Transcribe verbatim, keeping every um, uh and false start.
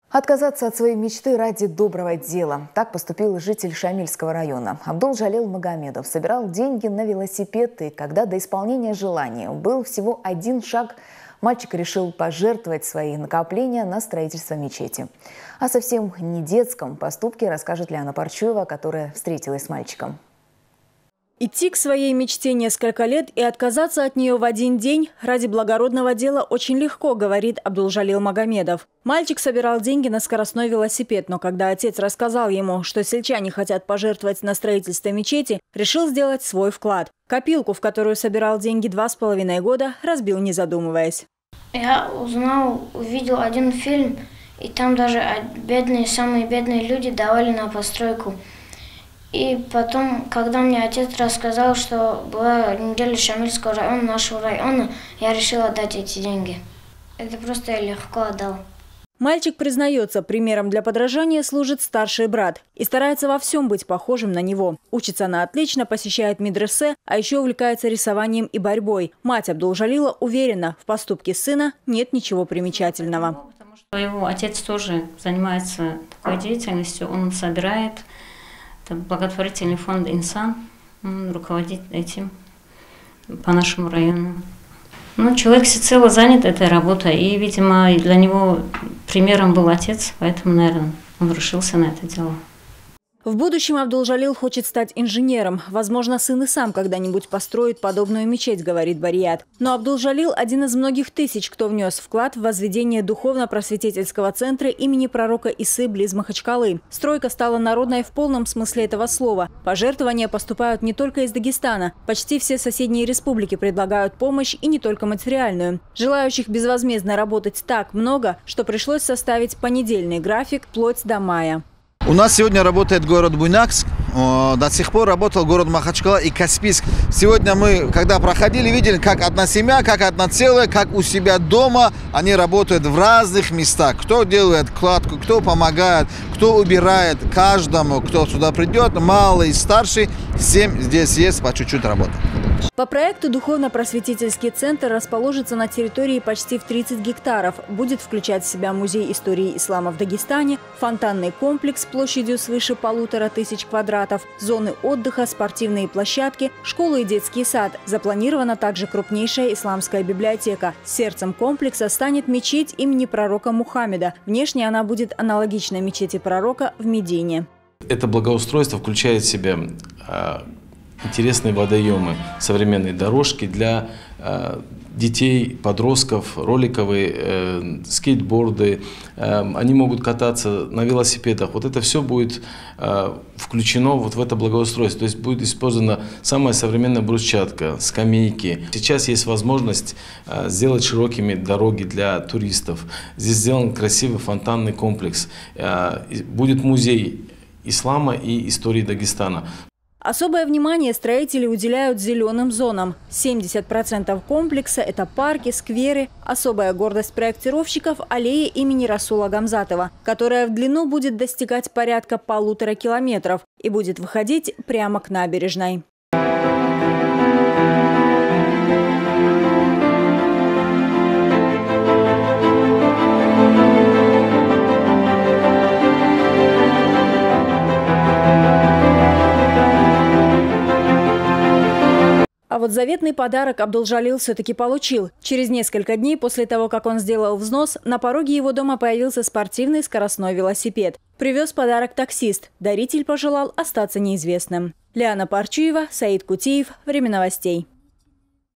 Отказаться от своей мечты ради доброго дела. Так поступил житель Шамильского района. Абдул-Жалил Магомедов собирал деньги на велосипед, и когда до исполнения желания был всего один шаг, мальчик решил пожертвовать свои накопления на строительство мечети. О совсем не детском поступке расскажет Лиана Парчуева, которая встретилась с мальчиком. Идти к своей мечте несколько лет и отказаться от нее в один день ради благородного дела очень легко, говорит Абдул-Жалил Магомедов. Мальчик собирал деньги на скоростной велосипед, но когда отец рассказал ему, что сельчане хотят пожертвовать на строительство мечети, решил сделать свой вклад. Копилку, в которую собирал деньги два с половиной года, разбил, не задумываясь. Я узнал, увидел один фильм, и там даже бедные, самые бедные люди давали на постройку. И потом, когда мне отец рассказал, что была неделя Шамильского района, нашего района, я решила отдать эти деньги. Это просто я легко отдал. Мальчик признается, примером для подражания служит старший брат и старается во всем быть похожим на него. Учится она отлично, посещает медресе, а еще увлекается рисованием и борьбой. Мать Абдул-Жалила уверена, в поступке сына нет ничего примечательного. Потому что его отец тоже занимается такой деятельностью, он собирает. Благотворительный фонд «Инсан», он руководит этим по нашему району. Ну, человек всецело занят этой работой, и, видимо, для него примером был отец, поэтому, наверное, он решился на это дело. В будущем Абдул-Жалил хочет стать инженером. Возможно, сын и сам когда-нибудь построит подобную мечеть, говорит Барият. Но Абдул-Жалил – один из многих тысяч, кто внес вклад в возведение духовно-просветительского центра имени пророка Исы близ Махачкалы. Стройка стала народной в полном смысле этого слова. Пожертвования поступают не только из Дагестана. Почти все соседние республики предлагают помощь, и не только материальную. Желающих безвозмездно работать так много, что пришлось составить понедельный график вплоть до мая. У нас сегодня работает город Буйнакск, до сих пор работал город Махачкала и Каспийск. Сегодня мы, когда проходили, видели, как одна семья, как одна целая, как у себя дома, они работают в разных местах. Кто делает кладку, кто помогает, кто убирает. Каждому, кто сюда придет, малый, старший, всем здесь есть по чуть-чуть работы. По проекту духовно-просветительский центр расположится на территории почти в тридцать гектаров. Будет включать в себя музей истории ислама в Дагестане, фонтанный комплекс площадью свыше полутора тысяч квадратов, зоны отдыха, спортивные площадки, школу и детский сад. Запланирована также крупнейшая исламская библиотека. Сердцем комплекса станет мечеть имени пророка Мухаммеда. Внешне она будет аналогична мечети пророка в Медине. Это благоустройство включает в себя интересные водоемы, современные дорожки для э, детей, подростков, роликовые, э, скейтборды. Э, они могут кататься на велосипедах. Вот это все будет э, включено вот в это благоустройство. То есть будет использована самая современная брусчатка, скамейки. Сейчас есть возможность э, сделать широкими дороги для туристов. Здесь сделан красивый фонтанный комплекс. Э, будет музей ислама и истории Дагестана. Особое внимание строители уделяют зеленым зонам. семьдесят процентов комплекса – это парки, скверы. Особая гордость проектировщиков – аллея имени Расула Гамзатова, которая в длину будет достигать порядка полутора километров и будет выходить прямо к набережной. А вот заветный подарок Абдул-Жалил все-таки получил. Через несколько дней после того, как он сделал взнос, на пороге его дома появился спортивный скоростной велосипед. Привез подарок таксист. Даритель пожелал остаться неизвестным. Лиана Парчуева, Саид Кутиев. Время новостей.